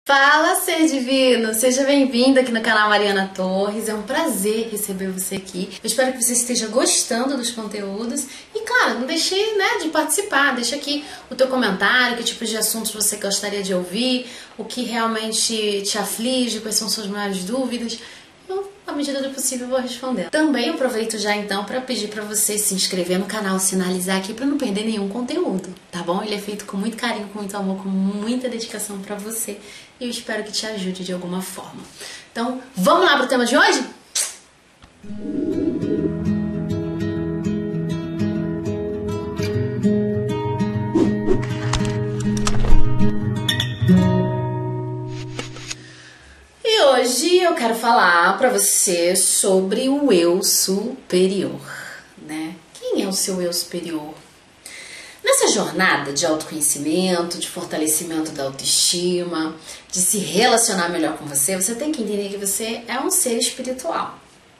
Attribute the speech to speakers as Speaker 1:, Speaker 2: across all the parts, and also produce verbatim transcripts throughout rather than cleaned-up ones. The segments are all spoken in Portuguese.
Speaker 1: Fala, ser divino! Seja bem-vindo aqui no canal Mariana Torres. É um prazer receber você aqui. Eu espero que você esteja gostando dos conteúdos. E claro, não deixe, né, de participar. Deixa aqui o teu comentário, que tipo de assuntos você gostaria de ouvir, o que realmente te aflige, quais são suas maiores dúvidas. Eu, à medida do possível, vou responder. Também aproveito já então para pedir para você se inscrever no canal, sinalizar aqui para não perder nenhum conteúdo, tá bom? Ele é feito com muito carinho, com muito amor, com muita dedicação para você e eu espero que te ajude de alguma forma. Então, vamos lá pro tema de hoje? Hoje eu quero falar para você sobre o eu superior, né? Quem é o seu eu superior? Nessa jornada de autoconhecimento, de fortalecimento da autoestima, de se relacionar melhor com você, você tem que entender que você é um ser espiritual.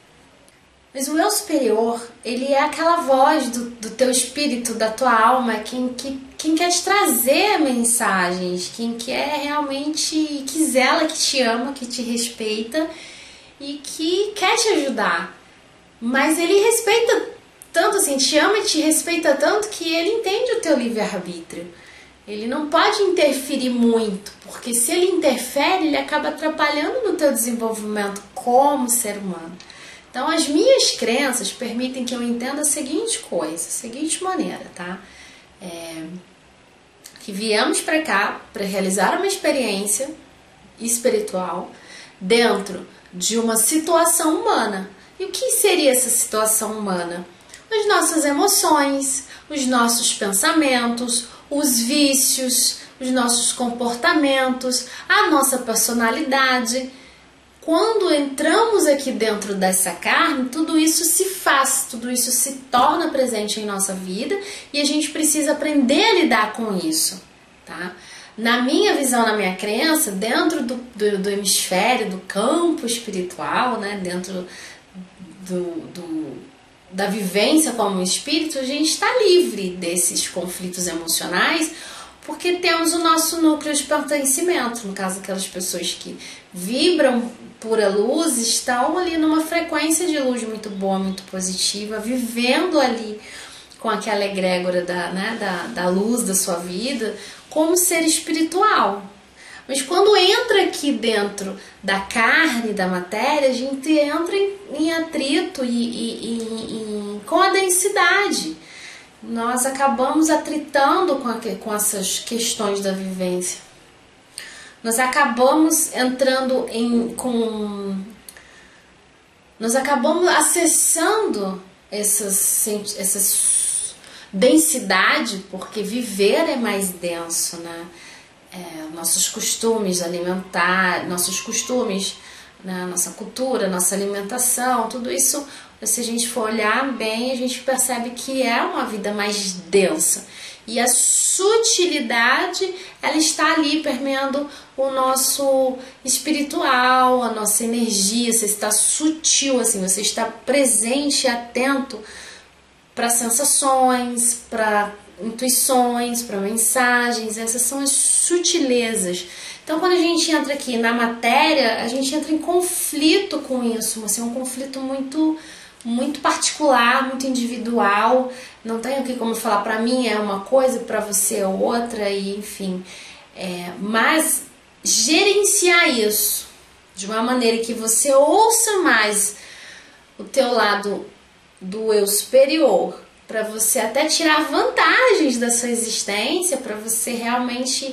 Speaker 1: Mas o eu superior, ele é aquela voz do, do teu espírito, da tua alma, quem, que, quem quer te trazer mensagens, quem quer realmente, que zela, que te ama, que te respeita e que quer te ajudar. Mas ele respeita tanto assim, te ama e te respeita tanto que ele entende o teu livre-arbítrio. Ele não pode interferir muito, porque se ele interfere, ele acaba atrapalhando no teu desenvolvimento como ser humano. Então, as minhas crenças permitem que eu entenda a seguinte coisa, a seguinte maneira, tá? É, que viemos para cá para realizar uma experiência espiritual dentro de uma situação humana. E o que seria essa situação humana? As nossas emoções, os nossos pensamentos, os vícios, os nossos comportamentos, a nossa personalidade. Quando entramos aqui dentro dessa carne, tudo isso se faz, tudo isso se torna presente em nossa vida e a gente precisa aprender a lidar com isso, tá? Na minha visão, na minha crença, dentro do, do, do hemisfério, do campo espiritual, né, dentro do, do, da vivência como espírito, a gente está livre desses conflitos emocionais, porque temos o nosso núcleo de pertencimento, no caso aquelas pessoas que vibram pura luz, estão ali numa frequência de luz muito boa, muito positiva, vivendo ali com aquela egrégora da, né, da, da luz da sua vida, como ser espiritual. Mas quando entra aqui dentro da carne, da matéria, a gente entra em, em atrito e, e, e, e com a densidade. Nós acabamos atritando com, a, com essas questões da vivência. Nós acabamos entrando em com nós acabamos acessando essas essas densidade, porque viver é mais denso, né? É, nossos costumes alimentar, nossos costumes, né? Nossa cultura, nossa alimentação, tudo isso, se a gente for olhar bem, a gente percebe que é uma vida mais densa. E a sutilidade, ela está ali permeando o nosso espiritual, a nossa energia. Você está sutil, assim, você está presente e atento para sensações, para intuições, para mensagens. Essas são as sutilezas. Então, quando a gente entra aqui na matéria, a gente entra em conflito com isso, assim, um conflito muito... muito particular, muito individual, não tenho aqui como falar, para mim é uma coisa, para você é outra, e enfim, é, mas gerenciar isso de uma maneira que você ouça mais o teu lado do eu superior, para você até tirar vantagens da sua existência, para você realmente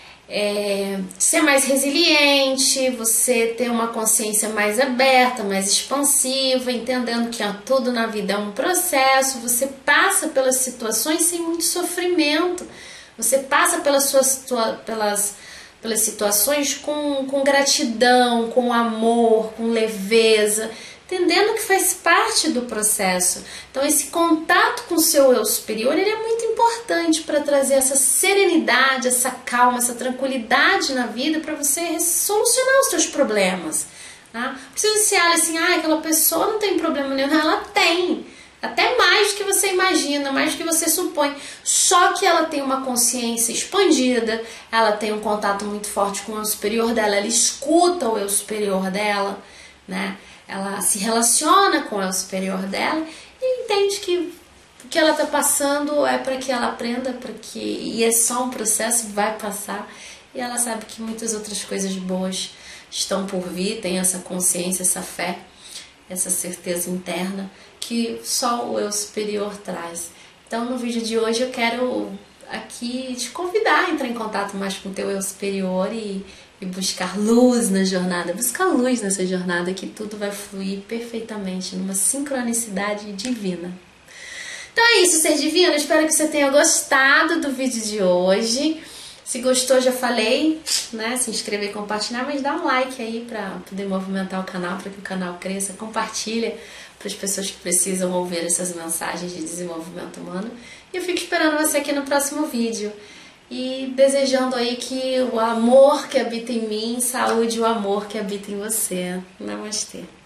Speaker 1: É, ser mais resiliente, você ter uma consciência mais aberta, mais expansiva, entendendo que ó, tudo na vida é um processo, você passa pelas situações sem muito sofrimento, você passa pelas, suas, pelas, pelas situações com, com gratidão, com amor, com leveza, entendendo que faz parte do processo. Então esse contato com o seu eu superior, ele é muito importante para trazer essa serenidade, essa calma, essa tranquilidade na vida para você solucionar os seus problemas. Tá? Não precisa se olhar assim, ah, aquela pessoa não tem problema nenhum. Ela tem. Até mais do que você imagina, mais do que você supõe. Só que ela tem uma consciência expandida, ela tem um contato muito forte com o eu superior dela, ela escuta o eu superior dela, né? Ela se relaciona com o eu superior dela e entende que o que ela está passando é para que ela aprenda, para que e é só um processo, vai passar. E ela sabe que muitas outras coisas boas estão por vir, tem essa consciência, essa fé, essa certeza interna que só o eu superior traz. Então no vídeo de hoje eu quero aqui te convidar a entrar em contato mais com o teu eu superior e, e buscar luz na jornada, buscar luz nessa jornada, que tudo vai fluir perfeitamente numa sincronicidade divina. Então é isso, ser divino, espero que você tenha gostado do vídeo de hoje. Se gostou, já falei, né? Se inscrever e compartilhar, mas dá um like aí pra poder movimentar o canal, para que o canal cresça. Compartilha para as pessoas que precisam ouvir essas mensagens de desenvolvimento humano. E eu fico esperando você aqui no próximo vídeo. E desejando aí que o amor que habita em mim saúde o amor que habita em você. Namastê.